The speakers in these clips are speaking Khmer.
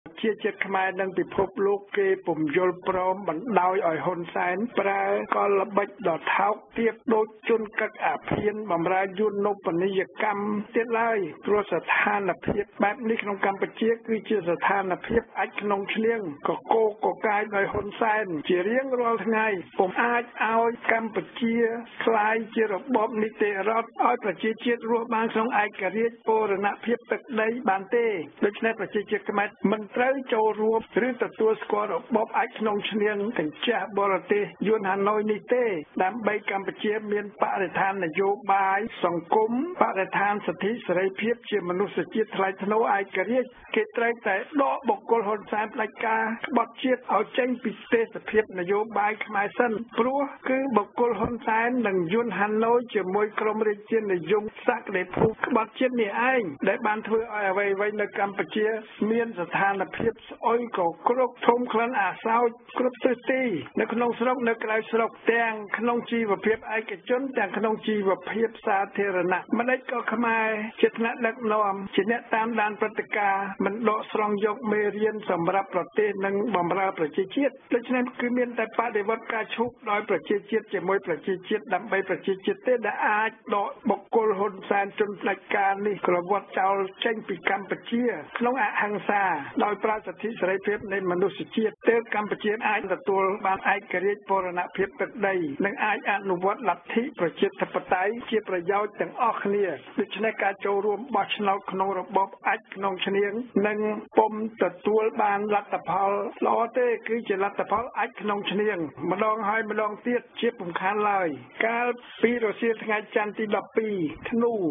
ជាជាតិខ្មែរនឹងពិភពលោកគេពំយល់ព្រមបណ្ដោយឲ្យហ៊ុនសែនប្រើកលល្បិចដ៏ថោកទាបដូចជនកឹកអាភៀនបម្រើយន្តនូបនីយកម្មទៀតឡើយព្រោះស្ថានភាពបែបនេះក្នុងកម្ពុជាគឺជាស្ថានភាពអាចក្នុងឈ្នៀងកកោកកាយដោយហ៊ុនសែនជារៀងរាល់ថ្ងៃពុំអាចឲ្យកម្ពុជាคล้ายជារបបនីតិរដ្ឋឲ្យប្រជាជាតិរស់បានក្នុងឯករាជ្យបូរណភាពទឹកដីបានទេដូច្នេះប្រជាជាតិខ្មែរមិនត្រូវចូលរួមឬទទួលស្គាល់របបអាចក្នុងឈ្នៀងកញ្ចាស់បរទេសយួនហាណូយនេះទេដើម្បីកម្ពុជាមានបរិស្ថាននយោបាយសង្គមបរិស្ថានសិទ្ធិសេរីភាពជាមនុស្សជាតិថ្លៃថ្នូរឯករាជ្យគេត្រូវតែដកបុគ្គលហ៊ុនសែនផ្ដាច់ការក្បត់ជាតិឲ្យចេញពីទេសភាពនយោបាយខ្មែរសិនព្រោះគឺបុគ្គលហ៊ុនសែននិងយួនហាណូយជាមួយក្រុមរាជានិយមសក្តិភូក្បត់ជាតិនេះឯងដែលបានធ្វើឲ្យអ្វីៗនៅកម្ពុជាមានស្ថានភាពស្អុយក៏គ្រកធំក្លិនអាសោចគ្រប់ទិសទីនៅក្នុងស្រុកនៅក្រៅស្រុកទាំងក្នុងជីវភាពឯកជនទាំងក្នុងជីវភាពសាធារណៈម្ដេចក៏ខ្មែរជាថ្នាក់ដឹកនាំជាអ្នកតាមដានព្រឹត្តិការណ៍មិនដកស្រង់យកមេរៀនសម្រាប់ប្រទេសនិងបម្រើប្រជាជាតិដូច្នេះគឺមានតែបដិវត្តការឈូកដោយប្រជាជាតិជាមួយប្រជាជាតិដើម្បីប្រជាជាតិទេដែលអាចដកបុគ្គលហ៊ុនសែនជនផ្ដាច់ការនេះក្រវត្តចោលចេញពីកម្ពុជាក្នុងអហិង្សាដោយប្រើសិទ្ធិសេរីភាពនៃមនុស្សជាតិទើបកម្ពុជាអាចទទួលបានឯករាជ្យបូរណភាពទឹកដីនិងអាចអនុវត្តលទ្ធិប្រជាធិបតេយ្យជាប្រយោជន៍ទាំងអស់គ្នាដូច្នេះការចូលរួមបោះឆ្នោតក្នុងរបបអាចក្នុងឈ្នៀងនិងពុំទទួលបានលទ្ធផលល្អទេគឺជាលទ្ធផលអាចក្នុងឈ្នៀងម្ដងហើយម្ដងទៀតជាពំខានឡើយកាលពីរសៀលថ្ងៃច័ន្ទទី12ធ្នូ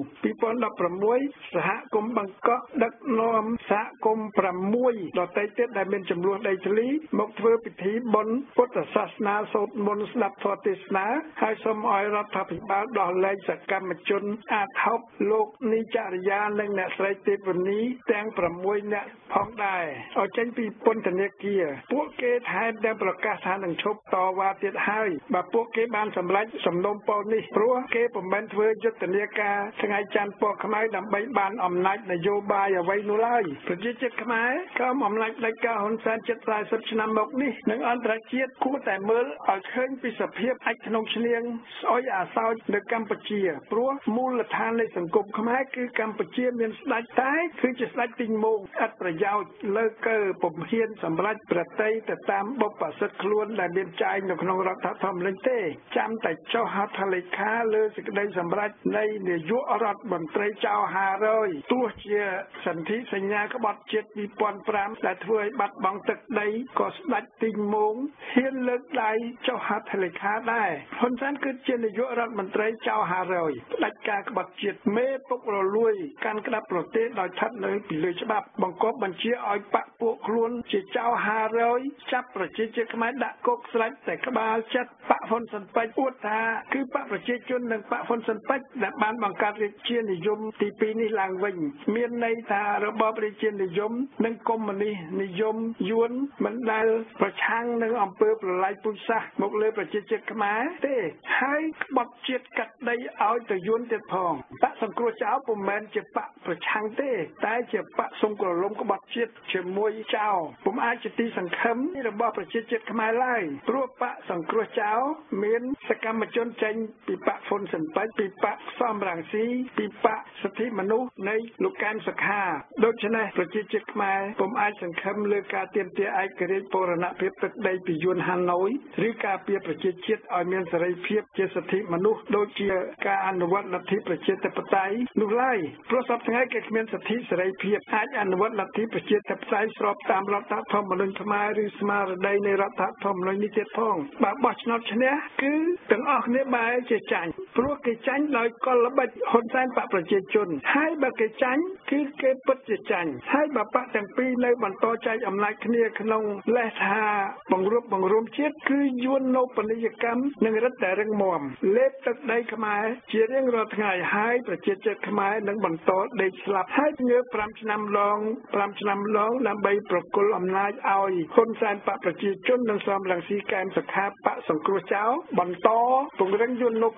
2016សហគមន៍បង្កក់ដឹកនាំសហគមន៍6ដទៃទៀតដែលមានចំនួនដីធ្លីមកធ្វើពិធីបុណ្យពុទ្ធសាសនាសូត្រមន្តស្ដាប់ធម៌ទេសនាហើយសូមឲ្យរដ្ឋាភិបាលដោះលែងសកម្មជនអាថប់លោកនីចរិយានិងអ្នកស្រីទេពនីទាំង6នាក់ផងដែរឲ្យចេញពីពន្ធនាគារពួកគេថែមទាំងប្រកាសថានឹងឈប់តវ៉ាទៀតហើយបើពួកគេបានសម្រេចសំណុំពរនេះព្រោះគេពុំមែនធ្វើយុទ្ធនាការថ្ងៃច័ន្ទពណ៌ខ្មៅដើម្បីបានអំណាចនយោបាយអ្វីនោះឡើយប្រជាជាតិខ្មែរក៏អំណាចផ្ដាច់ការហ៊ុនសែនជិត40ឆ្នាំមកនេះនិងអន្តរជាតិគួរតែមើលឲ្យឃើញពីសភាពអាចក្នុងឈ្នៀងស្អុយអាសោចនៅកម្ពុជាព្រោះមូលដ្ឋាននៃសង្គមខ្មែរគឺកម្ពុជាមានស្ដេចតែគឺជាស្ដេចទីងងឥតប្រយោជន៍លើកើពុំហ៊ានសម្រេចប្រតិទៅតាមបុព្វសិទ្ធិខ្លួនដែលមានចែងនៅក្នុងរដ្ឋធម្មនុញ្ញទេចាំតែចុះហត្ថលេខាលើសេចក្តីសម្រេចនៃនាយករដ្ឋមន្ត្រីចៅ500ទោះជាសន្ធិសញ្ញាក្បត់ជាតិ2005ដែលធ្វើឲ្យបាត់បង់ទឹកដីក៏ស្ដេចទីងមងហ៊ានលើកដៃចុះហត្ថលេខាដែរហ៊ុនសែនគឺជានាយករដ្ឋមន្ត្រីចៅ500ផ្ដាច់ការក្បត់ជាតិមេពុករលួយកាន់ក្តាប់ប្រទេសដោយស្ថិតនៅពីលើច្បាប់បង្គាប់បញ្ជាឲ្យបកពួកខ្លួនជាចៅ500ចាប់ប្រជាជាតិខ្មែរដាក់គុកស្លេចតែក្បាលចិត្តបកហ៊ុនស៊ិនប៉ិចអួតថាគឺបកប្រជាជននិងបកហ៊ុនស៊ិនប៉ិចដែលបានបង្កើតរាជានិយមទី2នេះឡើងវិញមានន័យថារបបរាជានិយមនិងកុម្មុយនីសនិយមយួនមិនដែលប្រឆាំងនឹងអំពើប្រល័យពូជសាសន៍មកលើប្រជាជាតិខ្មែរទេហើយក្បត់ជាតិកាត់ដីឲ្យទៅយួនទៀតផងបកសង្គ្រោះចៅពុំមែនជាបកប្រឆាំងទេតែជាបកសង្គ្រោះលំក្បត់ជាតិជាមួយចៅពុំអាចជាទីសង្ឃឹមរបស់ប្រជាជាតិខ្មែរឡើយព្រោះបកសង្គ្រោះចៅមានសកម្មជនចេញពីបកហ៊ុនស៊ិនប៉ិចពីបកសំរងស៊ីពីបកសិទ្ធិមនុស្សនៃលោកកែមសុខាដូច្នេះប្រជាជាតិខ្មែរពុំអាចសង្ឃឹមលើការទាមទារឯករាជ្យបូរណភាពទឹកដីពីយួនហាណូយឬការពារប្រជាជាតិឲ្យមានសេរីភាពជាសិទ្ធិមនុស្សដូចជាការអនុវត្តលទ្ធិប្រជាធិបតេយ្យនោះឡើយព្រោះសពថ្ងៃគេគ្មានសិទ្ធិសេរីភាពអាចអនុវត្តលទ្ធិប្រជាធិបតេយ្យស្របតាមរដ្ឋធម្មនុញ្ញខ្មែរឬស្មារតីនៃរដ្ឋធម្មនុញ្ញនេះទៀតផងបើបោះឆ្នោតឈ្នះគឺទាំងអស់គ្នាបែរជាចាញ់ព្រោះគេចាញ់ដោយកលល្បិចហ៊ុនសែនបកប្រជាជនហើយបើគេចាញ់គឺគេពិតជាចាញ់ហើយបើបកទាំងពីរនៅបន្តចែកអំណាចគ្នាក្នុងលេសថាបង្រួបបង្រួមជាតិគឺយួននូបនីយកម្មនឹងរឹតតែរឹងមាំលេបទឹកដីខ្មែរជារៀងរាល់ថ្ងៃហើយប្រជាជាតិខ្មែរនឹងបន្តដេកស្លាប់ហើយងើប5ឆ្នាំម្ដងដើម្បីប្រគល់អំណាចឲ្យហ៊ុនសែនបកប្រជាជននិងសំរងស៊ីកែមសុខាបកសង្គ្រោះចៅបន្តពង្រឹងយន្តនូបនីយកម្ម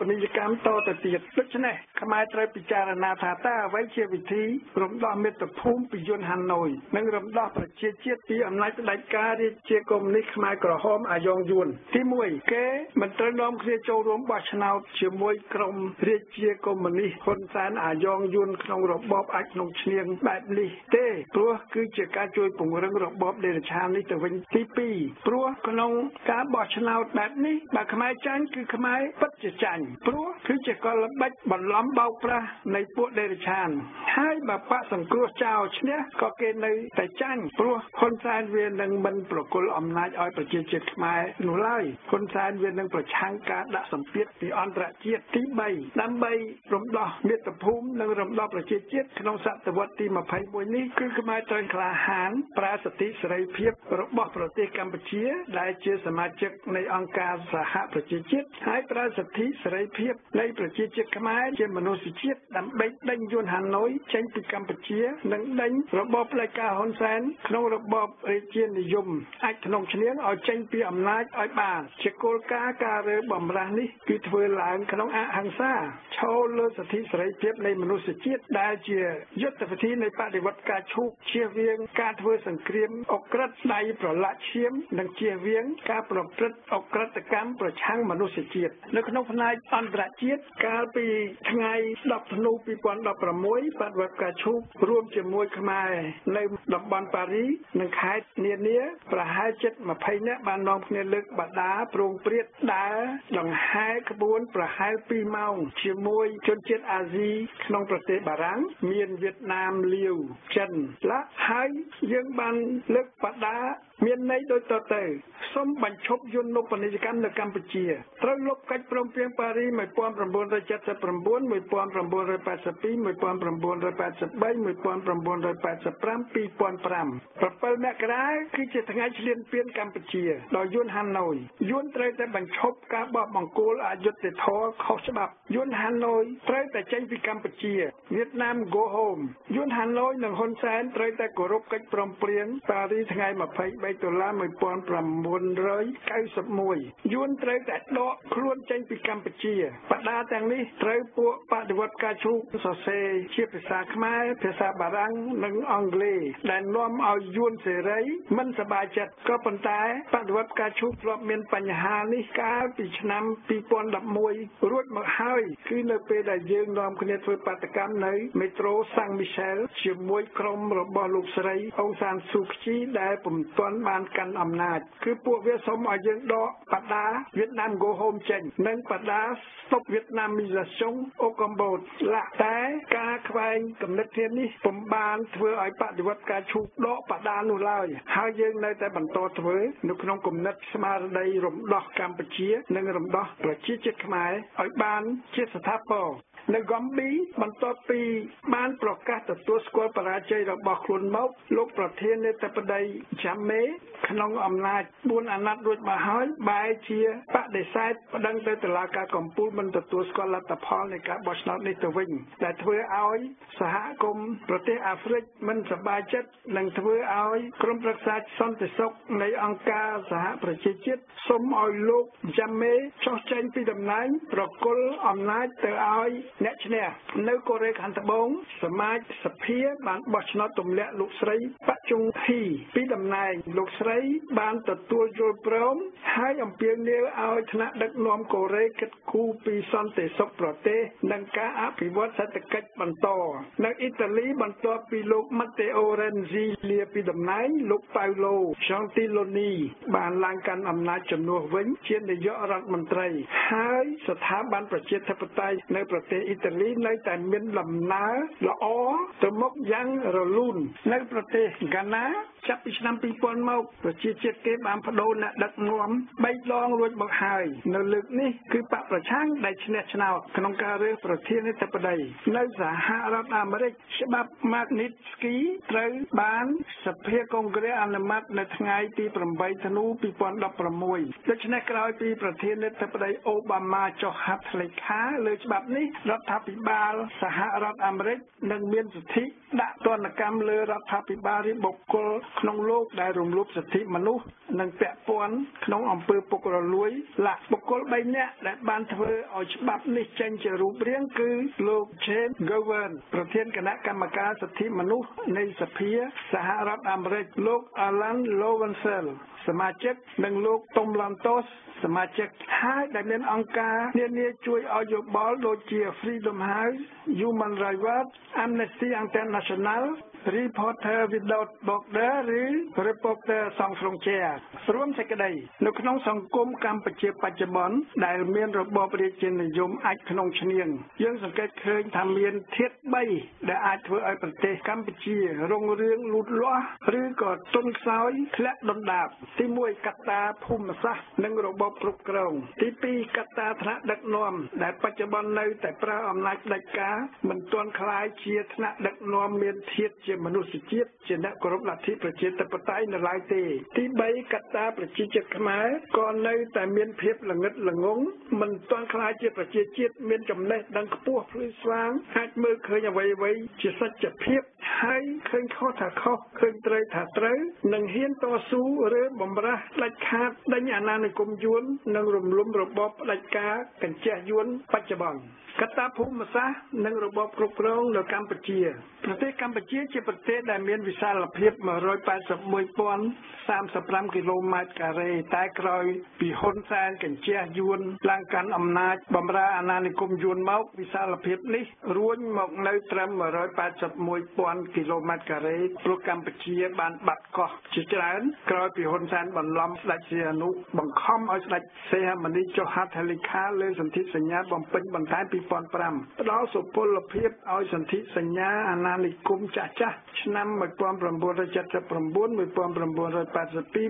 កម្មតទៅទៀតដូច្នេះខ្មែរត្រូវពិចារណាថាតើអ្វីជាវិធីរំដោះមាតុភូមិពីយន្តហាណូយនិងរំដោះប្រជាជាតិពីអំណាចផ្ដាច់ការរាជាកុម្មុយនីសខ្មែរក្រហមអាយ៉ងយួនទី1គេមិនត្រូវនាំគ្នាចូលរួមបោះឆ្នោតជាមួយក្រុមរាជាកុម្មុយនីសហ៊ុនសែនអាយ៉ងយួនក្នុងរបបអាចក្នុងឈ្នាងបែបនេះទេព្រោះគឺជាការជួយពង្រឹងរបបដេរឆាននេះទៅវិញទី2ព្រោះក្នុងការបោះឆ្នោតបែបនេះបើខ្មែរចាញ់គឺខ្មែរពិតជាចាញ់ព្រោះគឺជាកលល្បិចបន្លំបោកប្រាស់នៃពួកដេរឆានហើយបើបកសង្គ្រោះចោលឈ្នះក៏គេនៅតែចាញ់ព្រោះហ៊ុនសែនវានឹងមិនប្រគល់អំណាចឲ្យប្រជាជាតិខ្មែរនោះឡើយហ៊ុនសែនវានឹងប្រឆាំងការដាក់សម្ពាធពីអន្តរជាតិទី3ដើម្បីរំដោះមាតុភូមិនិងរំដោះប្រជាជាតិក្នុងសតវត្សទី21នេះគឺខ្មែរត្រូវក្លាហានប្រើសិទ្ធិសេរីភាពរបស់ប្រទេសកម្ពុជាដែលជាសមាជិកនៃអង្គការសហប្រជាជាតិហើយប្រើសិទ្ធិសេរីភាពនៃប្រជាជាតិខ្មែរជាមនុស្សជាតិដើម្បីដេញយន្តហាណូយចេញពីកម្ពុជានិងដេញរបបផ្ដាច់ការហ៊ុនសែនក្នុងរបបរាជានិយមអាចក្នុងឈ្នាងឲ្យចេញពីអំណាចឲ្យបានជាគោលការណ៍ការរើបំរាស់នេះគឺធ្វើឡើងក្នុងអហិង្សាឈរលើសិទ្ធិសេរីភាពនៃមនុស្សជាតិដែលជាយុទ្ធវិធីនៃបដិវត្តការឈូកជៀសវាងការធ្វើសង្គ្រាមអក្រិតដៃប្រឡាក់ឈាមនិងជៀសវាងការប្រព្រឹត្តអក្រិតកម្មប្រឆាំងមនុស្សជាតិនៅក្នុងផ្នែកអន្តរជាតិកាលពីថ្ងៃ10ធ្នូ2016បដិវត្តការឈូករួមជាមួយខ្មែរនៅតំបន់ប៉ារីនិងខេត្តនានាប្រហែលជិត20នាក់បាននាំគ្នាលើកបដាប្រងព្រាតដើរដង្ហែក្បួនប្រហែល2ម៉ោងជាមួយជនជាតិអាស៊ីក្នុងប្រទេសបារាំងមានវៀតណាមលាវចិនឡាហើយយើងបានលើកបដាមានន័យដូចតទៅសូមបញ្ឈប់យន្តពាណិជ្ជកម្មនៅកម្ពុជាត្រូវលុបកិច្ចព្រមព្រៀងប៉ារី1979 1982 1983 2005 7 មករាគឺជាថ្ងៃឈ្លានពានកម្ពុជាដោយយន្តហាណូយយន្តត្រូវតែបញ្ឈប់ការបោះបង្គោលអយុត្តិធម៌ខុសច្បាប់យន្តហាណូយត្រូវតែចេញពីកម្ពុជាវៀតណាម go home យន្តហាណូយនិងហ៊ុនសែនត្រូវតែគោរពកិច្ចព្រមព្រៀងប៉ារីថ្ងៃ$23 1991យួនត្រូវតែដកខ្លួនចេញពីកម្ពុជាបដាទាំងនេះត្រូវពួកបដិវត្តការឈូកសរសេរជាភាសាខ្មែរភាសាបារាំងនិងអង់គ្លេសដែលនាំឲ្យយួនសេរីមិនសប្បាយចិត្តក៏ប៉ុន្តែបដិវត្តការឈូកធ្លាប់មានបញ្ហានេះកាលពីឆ្នាំ2011រួចមកហើយគឺនៅពេលដែលយើងនាំគ្នាធ្វើបាតកម្មនៅមេត្រូសាំងមីសែលជាមួយក្រុមរបស់លោកស្រីអ៊ុងសានស៊ូខ្ជីដែលពុំទាន់បានកាន់អំណាចគឺពួកវាសូមឲ្យយើងដកបដាវៀតណាម go home ចេញនិងបដា stop Vietnamisation អូកំបូតឡាតែការខ្វែងគំនិតធាននេះពុំបានធ្វើឲ្យបដិវត្តការឈូកដកបដានោះឡើយហើយយើងនៅតែបន្តធ្វើនៅក្នុងគំនិតស្មារតីរំដោះកម្ពុជានិងរំដោះប្រជាជាតិខ្មែរឲ្យបានជាស្ថាពរនៅហ្គំប៊ីបន្ទាប់ពីបានប្រកាសទទួលស្គាល់បរាជ័យរបស់ខ្លួនមកលោកប្រធានាធិបតីយ៉ាមេក្នុងអំណាច4អាណត្តិរួចមកហើយបែរជាបដិសេធប្តឹងទៅតុលាការកំពូលមិនទទួលស្គាល់លទ្ធផលនៃការបោះឆ្នោតនេះទៅវិញដែលធ្វើឲ្យសហគមន៍ប្រទេសអាហ្វ្រិកមិនសប្បាយចិត្តនិងធ្វើឲ្យក្រុមប្រឹក្សាសន្តិសុខនៃអង្គការសហប្រជាជាតិសូមឲ្យលោកយ៉ាមេចុះចេញពីតំណែងប្រគល់អំណាចទៅឲ្យអ្នកឈ្នះនៅកូរ៉េខាងត្បូងសមាជសភាបានបោះឆ្នោតទម្លាក់លោកស្រីប៉ាក់ជុងហ៊ីពីតំណែងលោកស្រីបានទទួលយល់ព្រមហើយអំពាវនាវឲ្យថ្នាក់ដឹកនាំកូរ៉េគិតគូរពីសន្តិសុខប្រទេសនិងការអភិវឌ្ឍសេដ្ឋកិច្ចបន្តនៅអ៊ីតាលីបន្ទាប់ពីលោកម៉ាតេអូរ៉េនស៊ីលាពីតំណែងលោកប៉ៅឡូឆង់ទីឡូនីបានឡើងកាន់អំណាចជំនួសវិញជានាយករដ្ឋមន្ត្រីហើយស្ថាប័នប្រជាធិបតេយ្យនៅប្រទេសអ៊ីតាលីនៅតែមានដំណើរល្អទៅមុខយ៉ាងរលូននៅប្រទេសហ្គាណាចាប់ពីឆ្នាំ2000មកប្រជាជាតិគេបានបដូរអ្នកដឹកនាំ3ដងរួចមកហើយនៅលើកនេះគឺបកប្រឆាំងដែលឈ្នះឆ្នោតក្នុងការរើសប្រធានាធិបតីនៅសហរដ្ឋអាមេរិកច្បាប់ Magnitsky ត្រូវបានសភាកុងក្រែសអនុម័តនៅថ្ងៃទី8ធ្នូ2016ដូច្នេះក្រោយពីប្រធានាធិបតីអូបាម៉ាចុះហត្ថលេខាលើច្បាប់នេះដរដ្ឋាភិបាលសហរដ្ឋអាមេរិកនឹងមានសិទ្ធិដាក់ទណ្ឌកម្មលើរដ្ឋាភិបាលឬបុគ្គលក្នុងលោកដែលរំលោភសិទ្ធិមនុស្សនិងពាក់ព័ន្ធក្នុងអំពើពុករលួយបុគ្គល3នាក់ដែលបានធ្វើឲ្យច្បាប់នេះចេញជារូបរាងគឺលោក James Govan ប្រធានគណៈកម្មការសិទ្ធិមនុស្សនៃសភាសហរដ្ឋអាមេរិកលោក Alan Lowenthal សមាជិកនិងលោក Tom Lantos សមាជិកហើយដែលមានអង្គការនានាជួយឲ្យយោបល់ដូចជា Freedom House, Human Rights Watch, Amnesty International, Reporter Without Borders ឬ Reporter Sans Frontières រួមសេចក្តីនៅក្នុងសង្គមកម្ពុជាបច្ចុប្បន្នដែលមានរបបរាជានិយមអាចក្នុងឈ្នាងយើងសង្កេតឃើញថាមានធាតុ3ដែលអាចធ្វើឲ្យប្រទេសកម្ពុជារុងរឿងលូតលាស់ឬក៏ទន់ខ្សោយធ្លាក់ដុនដាបទី1កត្តាភូមិសាស្ត្រនិងរបបគ្រប់គ្រងទី2កត្តាថ្នាក់ដឹកនាំដែលបច្ចុប្បន្ននៅតែប្រើអំណាចផ្ដាច់ការមិនទាន់ក្លាយជាថ្នាក់ដឹកនាំមានធាតុជាមនុស្សជាតិជាអ្នកគោរពលទ្ធិប្រជាធិបតេយ្យនៅឡើយទេទី3កត្តាប្រជាជាតិខ្មែរក៏នៅតែមានភាពល្ងឹតល្ងងមិនទាន់ក្លាយជាប្រជាជាតិមានចំណេះដឹងខ្ពស់ភ្លឺស្វាងអាចមើលឃើញអ្វីៗជាសច្ចភាពហើយឃើញខុសថាខុសឃើញត្រូវថាត្រូវនិងហ៊ានតស៊ូឬបំរាស់ផ្ដាច់ខាតដេញអាណានិគមយួននិងរំលំរបបផ្ដាច់ការកញ្ជះយួនបច្ចុប្បន្នកត្តាភូមិសាស្ត្រនិងរបបគ្រប់គ្រងនៅកម្ពុជាប្រទេសកម្ពុជាជាប្រទេសដែលមានវិសាលភាព 181,035 គីឡូម៉ែត្រការ៉េតែក្រោយពីហ៊ុនសែនកញ្ជះយួនឡើងកាន់អំណាចបម្រើអាណានិគមយួនមកវិសាលភាពនេះរួញមកនៅត្រឹម 181,000 គីឡូម៉ែត្រការ៉េព្រោះកម្ពុជាបានបាត់កោះជាច្រើនក្រោយពីហ៊ុនសែនបន្លំស្ដេចសីហនុបង្ខំឲ្យស្ដេចសីហមុនីចុះហត្ថលេខាលើសន្ធិសញ្ញាបំពេញបន្ថែម2005ផ្ដល់សុពលភាពឲ្យសន្ធិសញ្ញាអាណានិគមចាស់ឆ្នាំ 1979 1982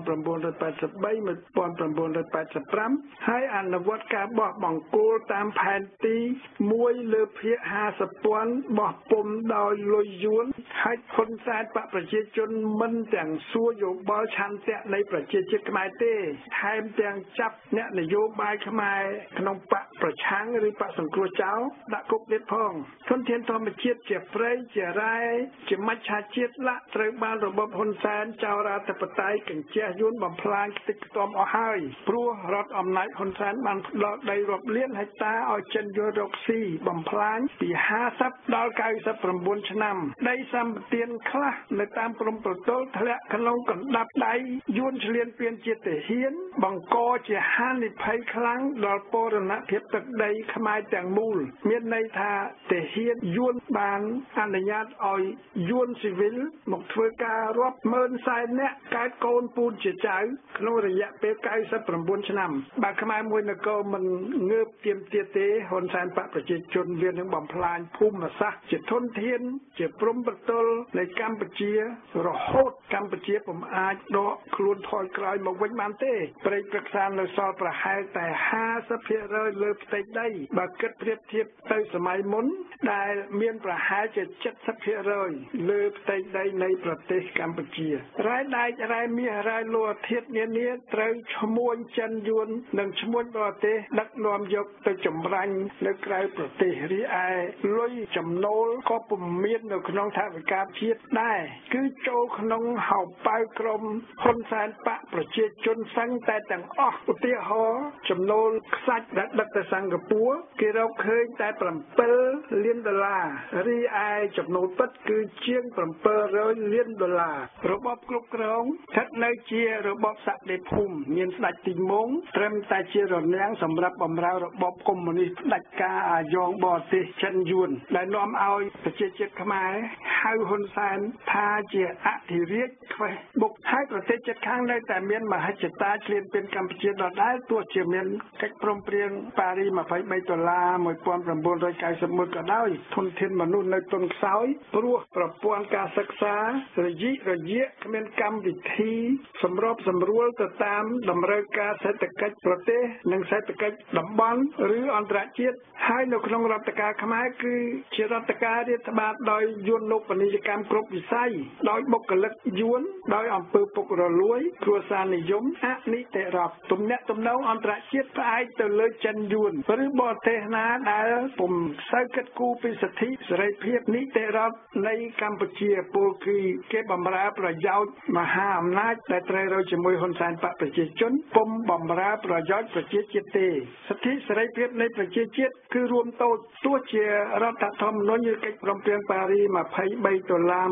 1983 ហើយអនុវត្តការបោះបង្គោលតាមផែនទី1លើភាគ 50,000 បោះពុម្ពដោយលុយយួនហើយហ៊ុនសែនបកប្រជាជនមិនទាំងសួរយោបល់ឆន្ទៈនៃប្រជាជាតិខ្មែរទេថែមទាំងចាប់អ្នកនយោបាយខ្មែរក្នុងបកប្រឆាំងឬបកសង្គ្រោះចោលដាក់គុកទៀតផងធនធានធម្មជាតិជាព្រៃជារ៉ែជាមច្ឆជាតិត្រូវបានរបបហ៊ុនសែនចោររាធិបតេយ្យកញ្ជះយួនបំផ្លាញខ្ទេចខ្ទាំអស់ហើយព្រោះរដ្ឋអំណាចហ៊ុនសែនបានផ្ដល់ដីរាប់លានហិកតាឲ្យចិនយួនរកស៊ីបំផ្លាញពី50ដល់99ឆ្នាំដីសម្បត្តិខ្លះនៅតាមព្រំប្រទល់ធ្លាក់ក្នុងកណ្ដាប់ដៃយួនឈ្លានពានជាទាហានបង្កជាហានិភ័យខ្លាំងដល់បូរណភាពទឹកដីខ្មែរទាំងមូលមានន័យថាទាហានយួនបានអនុញ្ញាតឲ្យយួនស៊ីវិលមកធ្វើការរាប់ម៉ឺនសែននាក់កើតកូនពូនជាចៅក្នុងរយៈពេល99ឆ្នាំបើខ្មែរមួយនគរមិនងើបទៀមទាទេហ៊ុនសែនបកប្រជាជនវានឹងបំផ្លាញភូមិសាស្ត្រជាធនធានជាព្រំប្រទល់នៃកម្ពុជារហូតកម្ពុជាពុំអាចដកខ្លួនថយក្រោយមកវិញបានទេព្រៃព្រឹក្សានៅសល់ប្រហែលតែ 50% លើផ្ទៃដីបើគិតប្រៀបធៀបទៅសម័យមុនដែលមានប្រហែលជា 70% លើផ្ទៃដីនៃប្រទេសកម្ពុជារ៉ែដែករ៉ែមាសរ៉ែលោហៈធាតុនានាត្រូវឈ្មួញចិនយួននិងឈ្មួញបរទេសដឹកនាំយកទៅចម្រាញ់នៅក្រៅប្រទេសរីឯលុយចំណូលក៏ពុំមាននៅក្នុងថវិកាជាតិដែរគឺចូលក្នុងហោប៉ៅក្រុមហ៊ុនសែនបកប្រជាជនសឹងតែទាំងអស់ឧទាហរណ៍ចំណូលខ្សាច់ដែលដឹកទៅសិង្ហបុរីគេរកឃើញតែ$7 លានរីឯចំណូលពិតគឺជាង$700 លានរបបគ្រប់គ្រងស្ថិតនៅជារបបសក្តិភូមិមានស្ដេចទីម៉ុងត្រឹមតែជារនាំងសម្រាប់បម្រើរបបកុម្មុយនីសផ្ដាច់ការអាយ៉ងបរទេសចិនយួនដែលនាំឲ្យប្រជាជាតិខ្មែរហៅហ៊ុនសែនថាជាអធិរាជខ្វេះបុកហើយប្រទេសជិតខាងនៅតែមានមហិច្ឆតាឈ្លានពានកម្ពុជាដដែលទោះជាមានកិច្ចព្រមព្រៀងប៉ារី$23 1991ក៏ដោយធនធានមនុស្សនៅទន់ខ្សោយព្រោះប្រព័ន្ធការសិក្សារយៈគ្មានកម្មវិធីសម្របសម្រួលទៅតាមតម្រូវការសេដ្ឋកិច្ចប្រទេសនិងសេដ្ឋកិច្ចតំបន់ឬអន្តរជាតិហើយនៅក្នុងរដ្ឋការខ្មែរគឺជារដ្ឋការរាតត្បាតដោយយន្តនូបនីយកម្មគ្រប់វិស័យដោយបុគ្គលិកយួនដោយអំពើពុករលួយគ្រួសារនិយមអនិតិរដ្ឋទំនាក់ទំនងអន្តរជាតិផ្អែកទៅលើចិនយួនឬបរទេសណាដែលពុំសូវគិតគូរពីសិទ្ធិសេរីភាពនីតិរដ្ឋនៃកម្ពុជាពលគឺគេបម្រើប្រយោជន៍មហាអំណាចដែលត្រូវរកជាមួយហ៊ុនសែនបកប្រជាជនពុំបម្រើប្រយោជន៍ប្រជាជាតិទេសិទ្ធិសេរីភាពនៃប្រជាជាតិគឺរួមតូចទោះជារដ្ឋធម្មនុញ្ញឬកិច្ចព្រមព្រៀងប៉ារី23ដុល្លារ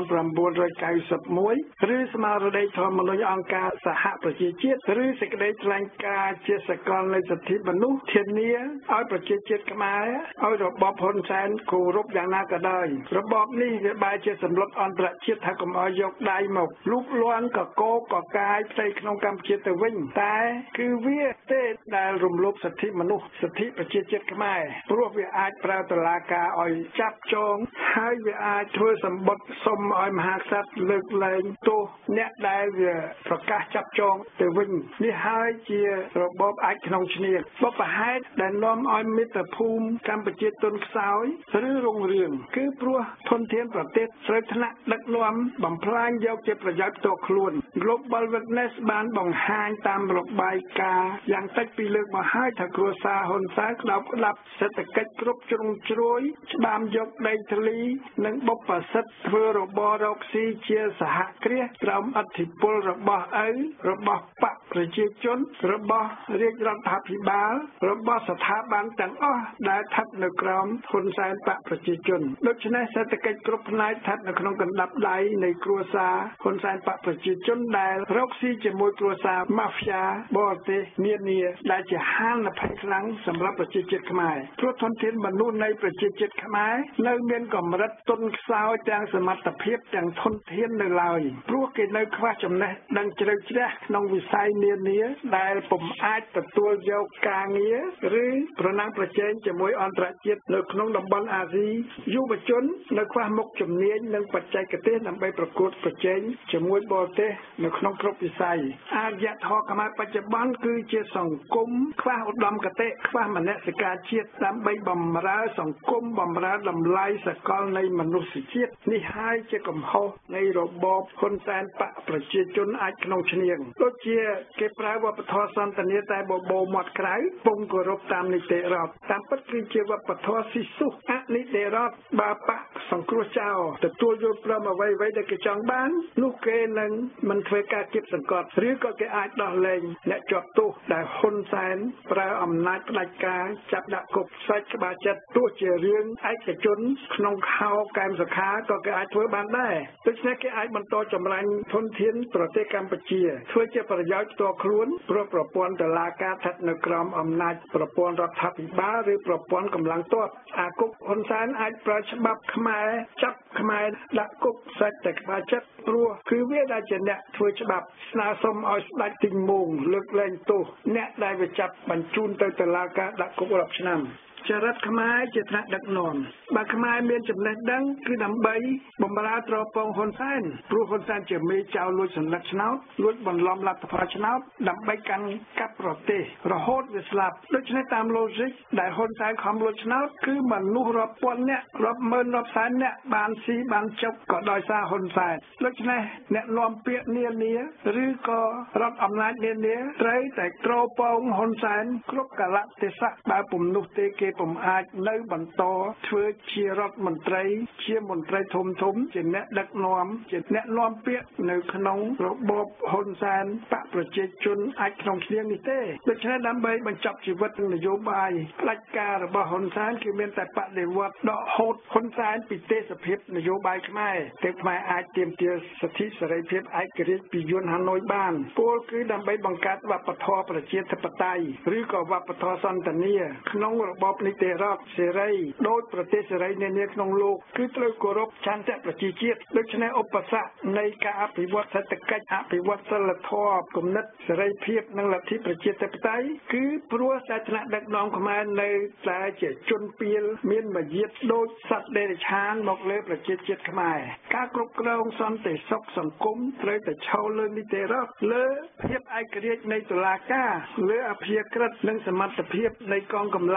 1991ឬស្មារតីធម្មនុញ្ញអង្គការសហប្រជាជាតិឬសេចក្តីថ្លែងការណ៍ជាសកលនៃសិទ្ធិមនុស្សធានាឲ្យប្រជាជាតិខ្មែរឲ្យរបបហ៊ុនសែនគោរពយ៉ាងណាក៏ដោយរបបនេះវាបែរជាសម្លុតអន្តរជាតិថាកុំឲ្យយកដៃមកលូកលាន់កកកកាយផ្ទៃក្នុងកម្ពុជាទៅវិញតែគឺវាទេដែលរំលោភសិទ្ធិមនុស្សសិទ្ធិប្រជាជាតិខ្មែរព្រោះវាអាចប្រើតុលាការឲ្យចាប់ចងហើយវាអាចធ្វើសម្បត្តិសុំឲ្យមហាក្សត្រលើកលែងទោសអ្នកដែលវាប្រកាសចាប់ចងទៅវិញនេះហើយជារបបអាចក្នុងឈ្នះបបហេតុដែលនាំឲ្យមាតុភូមិកម្ពុជាទន់ខ្សោយឬរុងរឿងគឺព្រោះធនធានប្រទេសស្រីថ្នាក់ដឹកនាំបំផ្លាញយកជាប្រយោជន៍ផ្ទាល់ខ្លួន Global Witness បានបង្ហាញតាមរបាយការណ៍យ៉ាងតិចពីលើកមកហើយថាគ្រួសារហ៊ុនសែនក្តោបក្តាប់សេដ្ឋកិច្ចគ្រប់ជ្រុងជ្រោយច្បាមយកដីធ្លីនិងបុព្វសិទ្ធិធ្វើរបររកស៊ីជាសហគ្រាសក្រោមឥទ្ធិពលរបស់របស់បកប្រជាជនរបស់រាជរដ្ឋាភិបាលរបស់ស្ថាប័នទាំងអស់ដែលស្ថិតនៅក្រោមហ៊ុនសែនបកប្រជាជនដូច្នេះសេដ្ឋកិច្ចគ្រប់ផ្នែកស្ថិតនៅក្នុងកណ្ដាប់ដៃនៃគ្រួសារហ៊ុនសែនបកប្រជាជនដែលរកស៊ីជាមួយគ្រួសារម៉ាហ្វ្យាបរទេសនានាដែលជាហានិភ័យខ្លាំងសម្រាប់ប្រជាជាតិខ្មែរព្រោះធនធានមនុស្សនៃប្រជាជាតិខ្មែរនៅមានកម្រិតទន់ខ្សោយទាំងសមត្ថភាពទាំងធនធាននៅឡើយព្រោះគេនៅខ្វះចំណេះដឹងជ្រៅជ្រះក្នុងវិស័យនានាដែលពុំអាចទទួលយកការងារឬប្រណាំងប្រជែងជាមួយអន្តរជាតិនៅក្នុងតំបន់អាស៊ីយុវជននៅខ្វះមុខជំនាញនិងបច្ចេកទេសដើម្បីប្រកួតប្រជែងជាមួយបរទេសនៅក្នុងគ្រប់វិស័យអរិយធម៌ខ្មែរបច្ចុប្បន្នគឺជាសង្គមខ្វះឧត្តមគតិខ្វះមនសិការជាតិដើម្បីបម្រើសង្គមបម្រើតម្លៃសកលនៃមនុស្សជាតិនេះហើយជាកំហុសនៃរបបហ៊ុនសែនបកប្រជាជនអាចក្នុងឈ្នៀងដូចជាគេប្រើវប្បធម៌សន្តានាតែបបោមាត់ក្រៅពុំគោរពតាមនីតិរដ្ឋតាមពិតគឺជាវប្បធម៌ស៊ីស៊ូអនីតិរដ្ឋបើបកសង្គ្រោះចោលទទួលយល់ព្រមអ្វីៗដែលគេចង់បាននោះគេនឹងមិនធ្វើការគៀបសង្កត់ឬក៏គេអាចដោះលែងអ្នកជាប់ទោសដែលហ៊ុនសែនប្រើអំណាចផ្ដាច់ការចាប់ដាក់គុកសាច់ក្បាលចិត្តទោះជារឿងឯកជនក្នុងខោកែមសុខាក៏គេអាចធ្វើបានដែរដូច្នេះគេអាចបន្តចម្រាញ់ធនធានប្រទេសកម្ពុជាធ្វើជាប្រយោជន៍ផ្ទាល់ខ្លួនព្រោះប្រព័ន្ធតុលាការស្ថិតនៅក្រោមអំណាចប្រព័ន្ធរដ្ឋាភិបាលឬប្រព័ន្ធកម្លាំងទ័ពអាគុកហ៊ុនសែនអាចប្រើច្បាប់ខ្មែរចាប់ខ្មែរដាក់គុកសាច់តែក្បាលចិត្តព្រោះគឺវាដែលជាអ្នកធ្វើច្បាប់ស្នើសុំឲ្យស្ដេចទីងមងលើកលែងទោសអ្នកដែលវាចាប់បញ្ជូនទៅតុលាការដាក់គុករាប់ឆ្នាំចរិតខ្មែរជាថ្នាក់ដឹកនាំបើខ្មែរមានចំណេះដឹងគឺដើម្បីបម្រើត្រពងហ៊ុនសែនព្រោះហ៊ុនសែនជាមេចៅលួចសន្លឹកឆ្នោតលួចបន្លំលទ្ធផលឆ្នោតដើម្បីកាន់កាប់ប្រទេសរហូតវាស្លាប់ដូច្នេះតាមឡូស៊ីកដែលហ៊ុនសែនខំលួចឆ្នោតគឺមនុស្សរាប់ពាន់នាក់រាប់ម៉ឺនរាប់សែននាក់បានស៊ីបានចុកក៏ដោយសារហ៊ុនសែនដូច្នេះអ្នកនាំពាក្យនានាឬក៏រដ្ឋអំណាចនានាត្រូវតែត្រពងហ៊ុនសែនគ្រប់កលៈទេសៈបើពុំនោះទេគេពុំអាចនៅបន្តធ្វើជារដ្ឋមន្ត្រីជាមន្ត្រីធំជាអ្នកដឹកនាំជាអ្នកនាំពាក្យនៅក្នុងរបបហ៊ុនសែនបកប្រជាជនអាចក្នុងឈ្នាងនេះទេដូច្នេះដើម្បីបញ្ចប់ជីវិតនយោបាយផ្ដាច់ការរបស់ហ៊ុនសែនគឺមានតែបដិវត្តដកហូតហ៊ុនសែនពីទេសភាពនយោបាយខ្មែរតែខ្មែរអាចទាមទារសិទ្ធិសេរីភាពឯករាជ្យពីយួនហាណូយបានពលគឺដើម្បីបង្កើតវប្បធម៌ប្រជាធិបតេយ្យឬក៏វប្បធម៌សន្តានាក្នុងរបបនីតិរដ្ឋសេរីដោយប្រទេសសេរីនានាក្នុងលោកគឺត្រូវគោរពឆន្ទៈប្រជាជាតិដូច្នេះឧបសគ្គនៃការអភិវឌ្ឍសេដ្ឋកិច្ចអភិវឌ្ឍសិលធម៌គំនិតសេរីភាពនិងលទ្ធិប្រជាធិបតេយ្យគឺព្រោះតែថ្នាក់ដឹកនាំខ្មែរនៅតែជាជនពាលមានមាយាទដូចសត្វដេរឆានមកលើប្រជាជាតិខ្មែរការគ្រប់គ្រងសន្តិសុខសង្គមត្រូវតែឈរលើនីតិរដ្ឋលើភាពឯករាជ្យនៃតុលាការលើអភិក្រិតនិងសមត្ថភាពនៃកងកម្លាំងនានា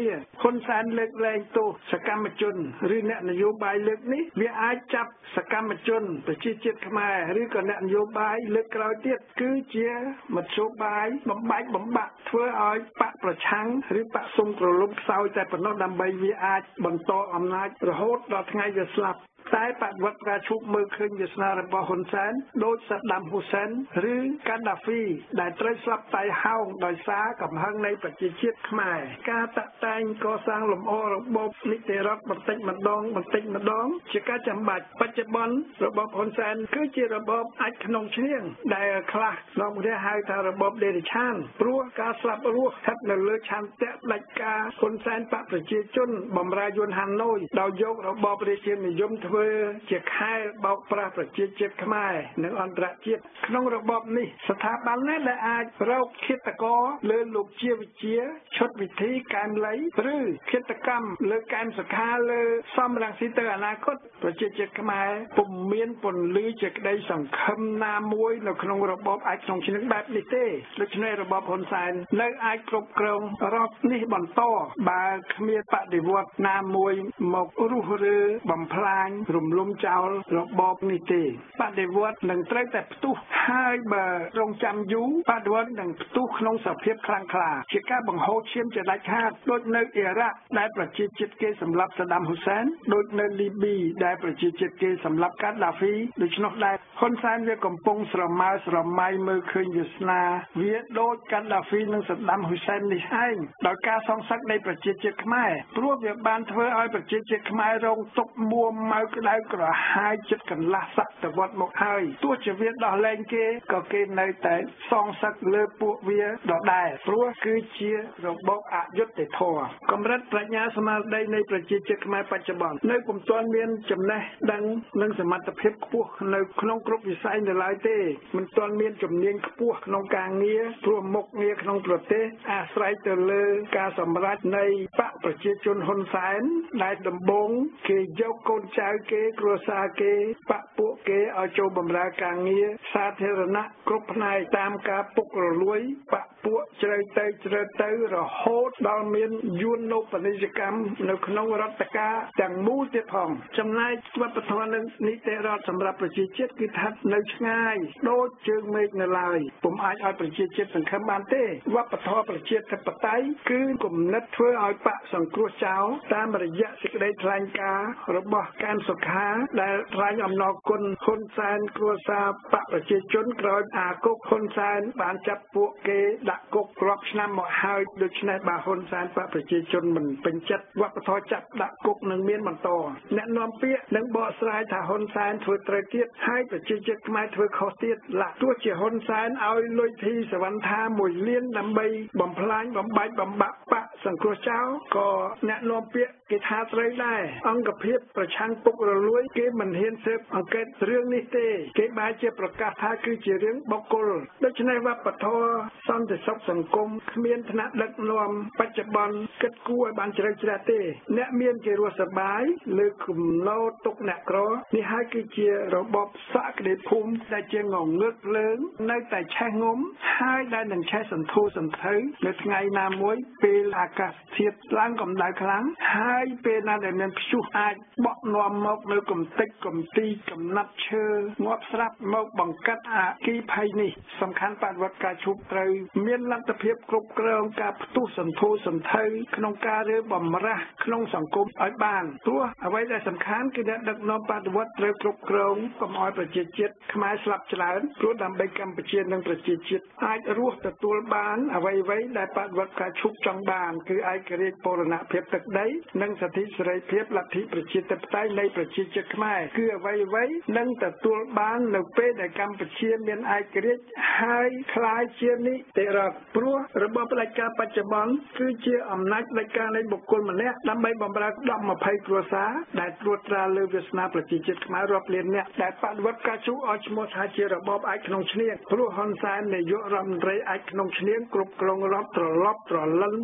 គ្នាហ៊ុនសែនលើកលែងទោសសកម្មជនឬអ្នកនយោបាយលើកនេះវាអាចចាប់សកម្មជនប្រជាជាតិខ្មែរឬក៏អ្នកនយោបាយលើកក្រោយទៀតគឺជាមធ្យោបាយបំបាច់បំបាក់ធ្វើឲ្យបកប្រឆាំងឬបកសុំក្រឡុំខ្សោយតែប៉ុណ្ណោះដើម្បីវាអាចបន្តអំណាចរហូតដល់ថ្ងៃវាស្លាប់តែបដិវត្តការឈប់មើលឃើញវាសនារបស់ហ៊ុនសែនដោយសាដាមហ៊ូសែនឬកាដាហ្វីដែលត្រូវស្លាប់តៃហោងដោយសារកំហឹងនៃប្រជាជាតិខ្មែរការតាក់តែងកសាងលំអរបបនីតិរដ្ឋបន្តិចម្ដងជាការចាំបាច់បច្ចុប្បន្នរបបហ៊ុនសែនគឺជារបបអាចក្នុងឈ្នៀងដែលខ្លះនាំគ្នាហៅថារបបដេរឆានព្រោះការស្លាប់រស់ស្ថិតនៅលើឆន្ទៈផ្ដាច់ការហ៊ុនសែនបកប្រជាជនបំរើយន្តហាណូយដោយយករបបរាជានិយមធ្វើជាខែលបោកប្រាស់ប្រជាជាតិខ្មែរនិងអន្តរជាតិក្នុងរបបនេះស្ថាប័នណាដែលអាចរកឃាតករលើលោកជាវិជាឈុតវិធីកែមលីឬឃាតកម្មលើកែមសខាលើសំរងស៊ីទៅអនាគតប្រជាជាតិខ្មែរពុំមានពន្លឺជាក្តីសង្ឃឹមណាមួយនៅក្នុងរបបអាចក្នុងឈ្នះបែបនេះទេដូច្នេះរបបហ៊ុនសែននៅអាចគ្រប់គ្រងរដ្ឋនេះបន្តបើគ្មានបដិវត្តណាមួយមករុះរើបំផ្លាញរំលំចោលរបបនេះទេបដិវត្តនឹងត្រូវតែផ្ទុះហើយបើរងចាំយូរបដិវត្តនឹងផ្ទុះក្នុងសភាពខ្លាំងក្លាជាការបង្ហូរឈាមជាដាច់ខាតដូចនៅអ៊ីរ៉ាក់ដែលប្រជាជាតិគេសម្លាប់សាដាមហ៊ូសែនដូចនៅលីប៊ីដែលប្រជាជាតិគេសម្លាប់កាដាហ្វីដូច្នោះដែរហ៊ុនសែនវាកំពុងស្រមើស្រមៃមើលឃើញវាសនាវាដូចកាដាហ្វីនិងសាដាមហ៊ូសែននេះឯងដោយការសងសឹកនៃប្រជាជាតិខ្មែរព្រោះវាបានធ្វើឲ្យប្រជាជាតិខ្មែររងទុក្ខមួម៉ៅក្តៅក្រហាយចិត្តកន្លះសតវត្សមកហើយទោះជាវាដោះលែងគេក៏គេនៅតែសងសឹកលើពួកវាដដែលព្រោះគឺជារបបអយុត្តិធម៌កម្រិតប្រាជ្ញាស្មារតីនៃប្រជាជាតិខ្មែរបច្ចុប្បន្ននៅពុំទាន់មានចំណេះដឹងនិងសមត្ថភាពខ្ពស់នៅក្នុងគ្រប់វិស័យនៅឡើយទេមិនទាន់មានជំនាញខ្ពស់ក្នុងការងារព្រោះមុខងារក្នុងប្រទេសអាស្រ័យទៅលើការសម្រេចនៃបកប្រជាជនហ៊ុនសែនដែលដំបូងគេយកកូនចៅគេគ្រួសារគេបកពួកគេឲ្យចូលបម្រើការងារសាធារណៈគ្រប់ផ្នែកតាមការពុករលួយបកពួកជ្រើទៅរហូតដល់មានយួននូបនីយកម្មនៅក្នុងរដ្ឋការទាំងមូលទៀតផងចំណែកវប្បធម៌និងនីតិរដ្ឋសម្រាប់ប្រជាជាតិគឺស្ថិតនៅឆ្ងាយដូចជើងមេឃនៅឡើយពុំអាចឲ្យប្រជាជាតិសង្ឃឹមបានទេវប្បធម៌ប្រជាធិបតេយ្យគឺគំនិតធ្វើឲ្យបកសង្គ្រោះចោលតាមរយៈសេចក្តីថ្លែងការណ៍របស់កែមសុខាដែលថ្លែងអំណរគុណហ៊ុនសែនគ្រួសារបកប្រជាជនក្រោយអាគុកហ៊ុនសែនបានចាប់ពួកគេដាក់គុករាប់ឆ្នាំមកហើយដូច្នេះបើហ៊ុនសែនបកប្រជាជនមិនពេញចិត្តវប្បធម៌ចាប់ដាក់គុកនឹងមានបន្តអ្នកនាំពាក្យនឹងបកស្រាយថាហ៊ុនសែនធ្វើត្រូវទៀតហើយប្រជាជាតិខ្មែរធ្វើខុសទៀតទោះជាហ៊ុនសែនឲ្យលុយធីសវណ្ណថា1លានដើម្បីបំផ្លាញបំបាច់បំបាក់បកសង្គ្រោះចោលក៏អ្នកនាំពាក្យគេថាត្រូវដែរអង្គភាពប្រឆាំងពុករលួយគេមិនហ៊ានស៊ើបអង្កេតរឿងនេះទេគេបែរជាប្រកាសថាគឺជារឿងបុគ្គលដូច្នេះវប្បធម៌សន្តិសុខសង្គមគ្មានថ្នាក់ដឹកនាំបច្ចុប្បន្នគិតគួរឲ្យបានជ្រៅជ្រះទេអ្នកមានគេរស់សប្បាយលើគំណោទុកអ្នកក្រនេះហើយគឺជារបបសក្តិភូមិដែលជាងងឹកលើងនៅតែឆេះងំហើយដែលនឹងឆេះសន្ធូរសន្ធៅនៅថ្ងៃណាមួយពេលអាកាសធាតុឡើងកម្ដៅខ្លាំងហើយពេលណាដែលមានព្យុះអាចបក់នាំមកនៅកំទេចកំទីកំណាត់ឈើងាប់ស្រាប់មកបង្កាត់អគិភ័យនេះសំខាន់បដិវត្តការឈប់ត្រូវមានលទ្ធភាពគ្រប់គ្រងការផ្ទុះសន្ធូរសន្ធៅក្នុងការរើបំរាស់ក្នុងសង្គមឲ្យបានព្រោះអ្វីដែលសំខាន់គឺអ្នកដឹកនាំបដិវត្តត្រូវគ្រប់គ្រងកុំឲ្យប្រជាជាតិខ្មែរស្លាប់ច្រើនព្រោះដើម្បីកម្ពុជានិងប្រជាជាតិអាចរស់ទទួលបានអ្វីៗដែលបដិវត្តការឈប់ចង់បានគឺឯករាជ្យបូរណភាពទឹកដីនិងសិទ្ធិសេរីភាពលទ្ធិប្រជាធិបតេយ្យនៃប្រជាជាតិខ្មែរគឺអ្វីៗនឹងទទួលបាននៅពេលដែលកម្ពុជាមានឯករាជ្យហើយคล้ายជានីតិរដ្ឋព្រោះរបបផ្ដាច់ការបច្ចុប្បន្នគឺជាអំណាចផ្ដាច់ការនៃបុគ្គលម្នាក់ដើម្បីបម្រើ10-20គ្រួសារដែលត្រួតត្រាលើវាសនាប្រជាជាតិខ្មែររាប់លានអ្នកដែលបដិវត្តការជួឲ្យឈ្មោះថាជារបបអាចក្នុងឈ្នៀងព្រោះហ៊ុនសែននាយករដ្ឋមន្ត្រីអាចក្នុងឈ្នៀងគ្រប់គ្រងរដ្ឋត្រឡប់ត្រលិនបាយបិណ្ឌ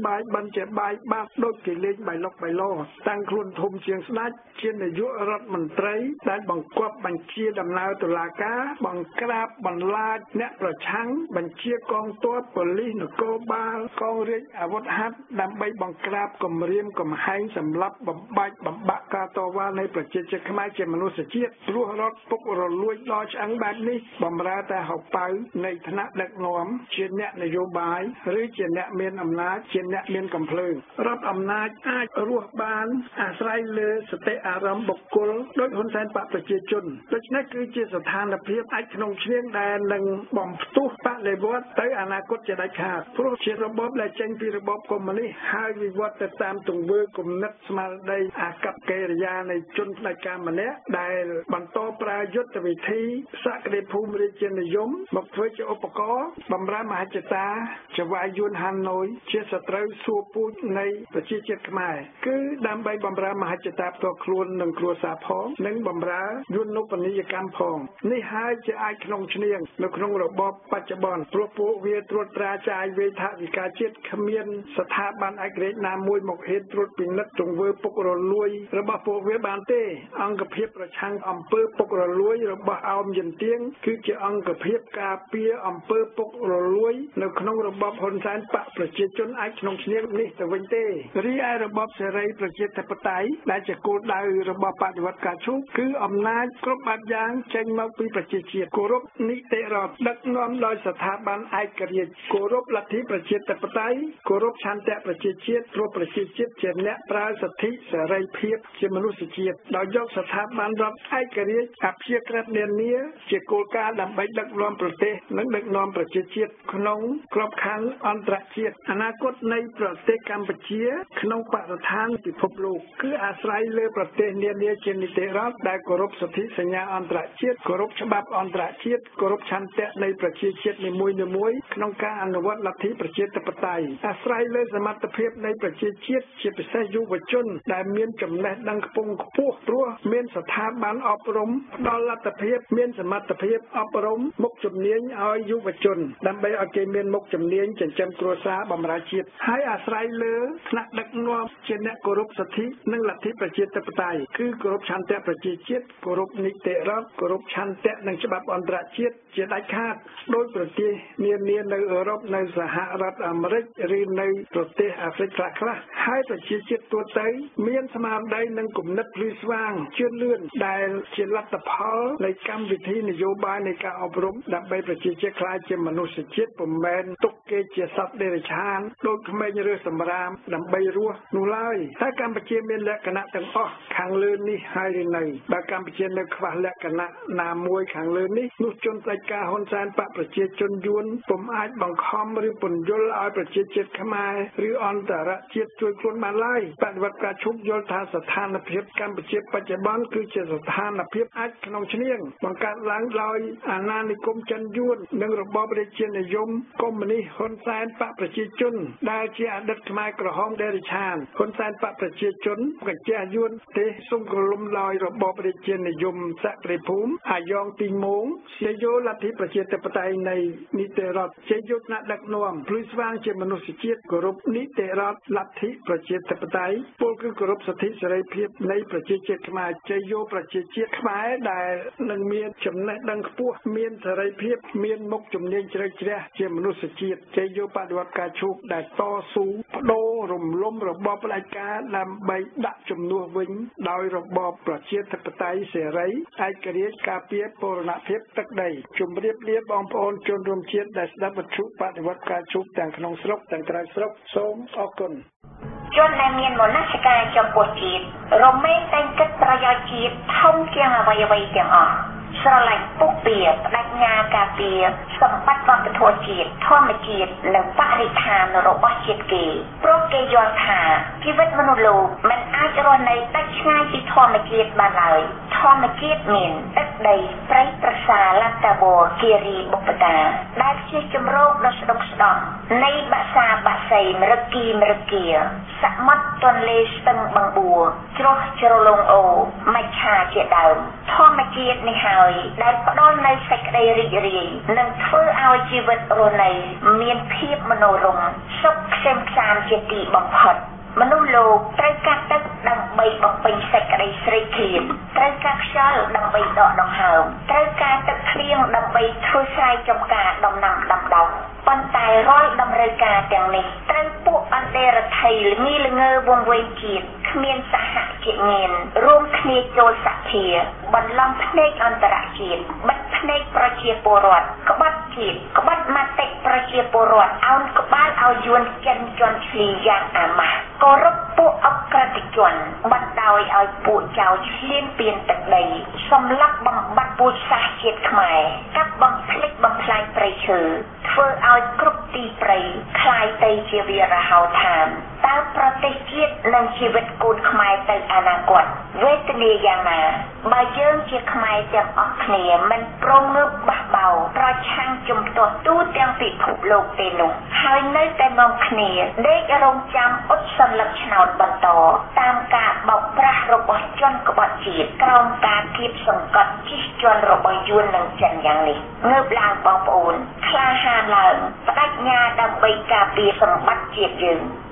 ជាបាយបាត់ដូចគេលេងបៃលុកបៃឡោតាំងខ្លួនធំជាងស្ដេចជានាយករដ្ឋមន្ត្រីដែលបង្គាប់បញ្ជាដំណើរតុលាការបង្ក្រាបបន្លាចអ្នកប្រឆាំងបញ្ជាកងទ័ពប៉ូលីសនគរបាលកងរាជអាវុធហត្ថដើម្បីបង្ក្រាបគំរាមកំហែងសម្លាប់បំបាច់បំបាក់ការតវ៉ានៃប្រជាជនខ្មែរជាមនុស្សជាតិព្រោះរដ្ឋពុករលួយដល់ឆ្អឹងបែបនេះបំរើតែហៅប៉ៅនៃឋានៈដឹកនាំជាអ្នកនយោបាយឬជាអ្នកមានអំណាចជាអ្នកមានកំភ្លើងរដ្ឋអំណាចអាចរស់បានអាស្រ័យលើសតិអារម្មណ៍បុគ្គលដោយហ៊ុនសែនបកប្រជាជនដូច្នេះគឺជាស្ថានភាពអាចក្នុងឈ្នាងដែលនឹងបំផ្ទុះបដិវត្តទៅអនាគតជាដាច់ខាតព្រោះជារបបដែលចេញពីរបបកុម្មុយនីសហើយវិវត្តទៅតាមទង្វើគំនិតស្មារតីអាកប្បកិរិយានៃជនផ្ដាច់ការម្នាក់ដែលបន្តប្រើយុទ្ធវិធីសក្តិភូមិរាជានិយមមកធ្វើជាឧបករណ៍បម្រើមហិច្ឆតាចវាយយួនហាណូយជាសត្រូវសួរពូជនៃប្រជាជាតិខ្មែរគឺដើម្បីបម្រើមហិច្ឆតាផ្ទាល់ខ្លួននិងគ្រួសារផងនិងបម្រើយួននពនីយកម្មផងនេះហើយជាអាចក្នុងឈ្នាងនៅក្នុងរបបបច្ចុប្បន្នព្រោះពួកវាត្រួតត្រាចាយវេថវិការជាតិគ្មានស្ថាប័នឯករាជ្យណាមួយមកហ៊ានត្រួតពិនិត្យទង្វើពុករលួយរបស់ពួកវាបានទេអង្គភាពប្រឆាំងអំពើពុករលួយរបស់អោមយន្ទៀងគឺជាអង្គភាពការពារអំពើពុករលួយនៅក្នុងរបបហ៊ុនសែនបកប្រជាជនអាចក្នុងឈ្នាងនេះទៅវិញទេរីឯរបបសេរីប្រជាធិបតេយ្យដែលជាគោលដៅរបស់បដិវត្តការឈូកគឺអំណាចគ្រប់បែបយ៉ាងចេញមកពីប្រជាជាតិគោរពនីតិរដ្ឋដឹកនាំដោយស្ថាប័នឯករាជ្យគោរពលទ្ធិប្រជាធិបតេយ្យគោរពឆន្ទៈប្រជាជាតិព្រោះប្រជាជាតិជាអ្នកប្រើសិទ្ធិសេរីភាពជាមនុស្សជាតិដោយយកស្ថាប័នរដ្ឋឯករាជ្យអព្យាក្រឹតនានាជាគោលការណ៍ដើម្បីដឹកនាំប្រទេសនិងដឹកនាំប្រជាជាតិក្នុងក្របខ័ណ្ឌអន្តរជាតិអនាគតនៃប្រទេសកម្ពុជាក្នុងបរិស្ថានពិភពលោកគឺអាស្រ័យលើប្រទេសនានាជានីតិរដ្ឋដែលគោរពសិទ្ធិសញ្ញាអន្តរជាតិគោរពច្បាប់អន្តរជាតិគោរពឆន្ទៈនៃប្រជាជាតិនីមួយៗក្នុងការអនុវត្តលទ្ធិប្រជាធិបតេយ្យអាស្រ័យលើសមត្ថភាពនៃប្រជាជាតិជាពិសេសយុវជនដែលមានចំណេះដឹងខ្ពង់ខ្ពស់ព្រោះមានស្ថាប័នអប់រំផ្ដល់លទ្ធភាពមានសមត្ថភាពអប់រំមុខជំនាញឲ្យយុវជនដើម្បីឲ្យគេមានមុខជំនាញចិញ្ចឹមគ្រួសារបម្រើជាតិហើយអាស្រ័យលើថ្នាក់ដឹកនាំជាអ្នកគោរពសិទ្ធិនិងលទ្ធិប្រជាធិបតេយ្យគឺគោរពឆន្ទៈប្រជាជាតិគោរពនីតិរដ្ឋគោរពឆន្ទៈនិងច្បាប់អន្តរជាតិជាដាច់ខាតដោយប្រទេសនានានៅអឺរ៉ុបនៅសហរដ្ឋអាមេរិកឬនៅប្រទេសអាហ្វ្រិកខ្លះៗហើយប្រជាជាតិទូទៅមានស្មារតីនិងគំនិតភ្លឺស្វាងជឿនលឿនដែលជាលទ្ធផលនៃកម្មវិធីនយោបាយនៃការអប់រំដើម្បីប្រជាជាតិក្លាយជាមនុស្សជាតិពុំមែនទុកគេជាសត្វដេរឆានដូចក្មេងរើសសម្រាមដើម្បីរស់នោះឡើយតែកម្ពុជាមានលក្ខណៈទាំងអស់ខាងលើនេះហើយឬនៅបើកម្ពុជានៅខ្វះលក្ខណៈណាមួយខាងលើនេះនោះជនផ្ដាច់ការហ៊ុនសែនបកប្រជាជនយួនពុំអាចបង្ខំឬពន្យល់ឲ្យប្រជាជាតិខ្មែរឬអន្តរជាតិជួយខ្លួនបានឡើយបដិវត្តការឈប់យល់ថាស្ថានភាពកម្ពុជាបច្ចុប្បន្នគឺជាស្ថានភាពអាចក្នុងឈ្នាងបង្កើតឡើងដោយអាណានិគមចិនយួននិងរបបរាជានិយមកុម្មុយនីសហ៊ុនសែនបកប្រជាជនដែលជាអតីតខ្មែរក្រហមដេរឆានហ៊ុនសែនបកប្រជាជនកញ្ជះយួនទេសសុំក្រលុំដោយរបបរាជានិយមសក្តិភូមិអាយ៉ងទីម៉ងជាយោលទ្ធិប្រជាធិបតេយ្យនៃនីតិរដ្ឋជាយុទ្ធដឹកនាំភ្លឺស្វាងជាមនុស្សជាតិគោរពនីតិរដ្ឋលទ្ធិប្រជាធិបតេយ្យពលគឺគោរពសិទ្ធិសេរីភាពនៃប្រជាជាតិខ្មែរជាយោប្រជាជាតិខ្មែរដែលនឹងមានចំណេះដឹងខ្ពស់មានសេរីភាពមានមុខជំនាញជ្រៅជ្រះជាមនុស្សជាតិជាយោបដិវត្តការឈូកដែលតស៊ូបដូររំលំរបបផ្ដាច់ការដើម្បីដាក់ជំនួសវិញដោយរបបប្រជាធិបតេយ្យសេរីឯករាជ្យការពារបូរណភាពទឹកដីជម្រាបលាបងប្អូនជនរួមជាតិដែលស្ដាប់វិទ្យុបដិវត្តការឈូកទាំងក្នុងស្រុកទាំងក្រៅស្រុកសូមអរគុណជនដែលមានមនសិការចំពោះជាតិរមែងតែងគិតប្រយោជន៍ជាតិធំជាងអ្វីៗទាំងអស់ស្រឡាញ់ពុកពៀបដិញ្ញាការពារសម្បត្តិវប្បធម៌ជាតិធម្មជាតិនិងបរិស្ថានរបស់ជាតិគេព្រោះគេយល់ថាជីវិតមនុស្សលោកមិនអាចរស់នៅដាច់ឆ្ងាយពីធម្មជាតិបានឡើយធម្មជាតិមានទឹកដីព្រៃប្រសាលតាវរគិរីបុព្វតាដែលជាជំរកដ៏ស្ដុកស្ដំនៃបក្សាបក្សីមរគីមរគាសមុទ្រទន្លេស្ទឹងបឹងបួរជ្រោះជ្រលងអូមច្ឆាជាដើមធម្មជាតិនេះហើយដែលផ្ដល់នូវសេចក្តីរីករាយនិងធ្វើឲ្យជីវិតរស់នៅមានភាពមនោរម្យសុខខ្សែមខ្សាន្តជាទីបំផុតមនុស្សលោកត្រូវការទឹកដើម្បីបំពេញសេចក្តីស្រេកឃ្លានត្រូវការខ្យល់ដើម្បីដកដង្ហើមត្រូវការទឹកភ្លៀងដើម្បីធ្វើស្រែចម្ការដំណាំដាំដុះប៉ុន្តែរាល់តម្រូវការទាំងនេះត្រូវពួកអន្តរថៃល្ងីល្ងើវង្វេងជាតិគ្មានសហជីវងាររួមគ្នាចូលសភាបន្លំភ្នែកអន្តរជាតិបិទភ្នែកប្រជាពលរដ្ឋក្បត់ជាតិក្បត់មតិប្រជាពលរដ្ឋអោនក្បាលឲ្យយួនចិនជន់ឈ្លីយ៉ាងអាម៉ាស់គោរពពួកអក្រិតជនបណ្ដោយឲ្យពួកចៅឈ្លានពានទឹកដីសម្លាប់បំបត្តិពូជសាសន៍ជាតិខ្មែរកាប់បំភ្លេចបំផ្លាញព្រៃឈើធ្វើឲ្យគ្រប់ទីព្រៃคล้ายទៅជាវាលហោឋានតើប្រទេសជាតិនិងជីវិតកូនខ្មែរទៅអនាគតវេទនាយ៉ាងណាបើយើងជាខ្មែរទាំងអស់គ្នាមិនព្រមងើបបះបោប្រឆាំងជំទាស់ទូទាំងពិភពលោកទេនោះហើយនៅតែនាំគ្នាដេករងចាំអ៊ុតសន្លឹកឆ្នោតបន្តតាមការបោកប្រាស់របស់ជនក្បត់ជាតិក្រោមការគៀបសង្កត់ជិះជាន់របស់យួននិងចិនយ៉ាងនេះងើបឡើងបងប្អូនក្លាហានឡើងបដិញ្ញាដើម្បីការពារសម្បត្តិជាតិយើង